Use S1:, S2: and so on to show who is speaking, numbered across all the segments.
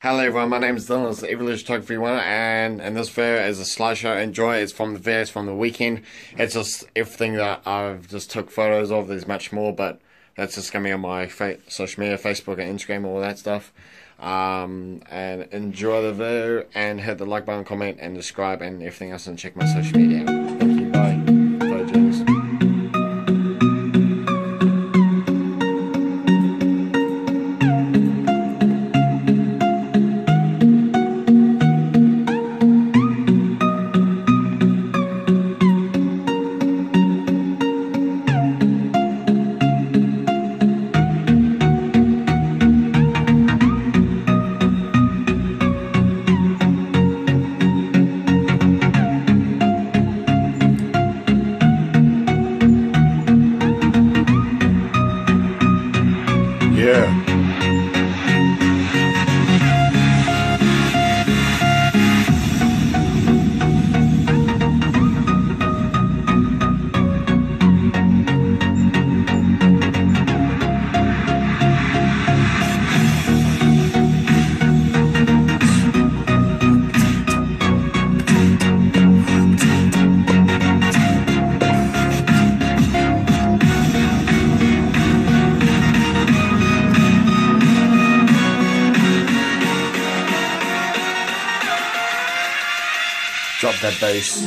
S1: Hello everyone, my name is Dylan, it's the Evolution Photography one, and in this video is a slideshow. Enjoy. It's from the videos from the weekend. It's just everything that I've just took photos of. There's much more, but that's just gonna be on my social media, Facebook and Instagram, all that stuff. And enjoy the video, and hit the like button, comment, and subscribe, and everything else, and check my social media out. Thank you. Bye. Bye, James. Yeah. Drop that bass.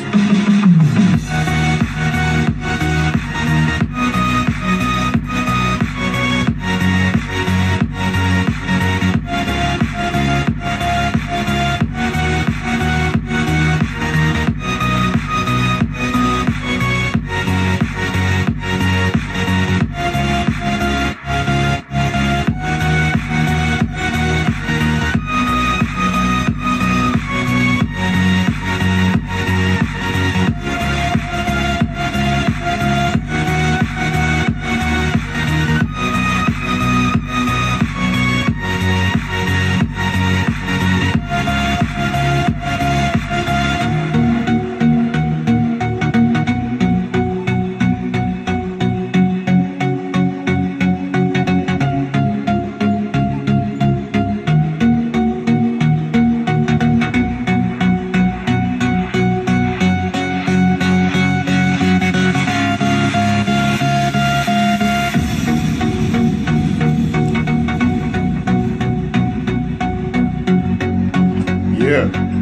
S1: Yeah.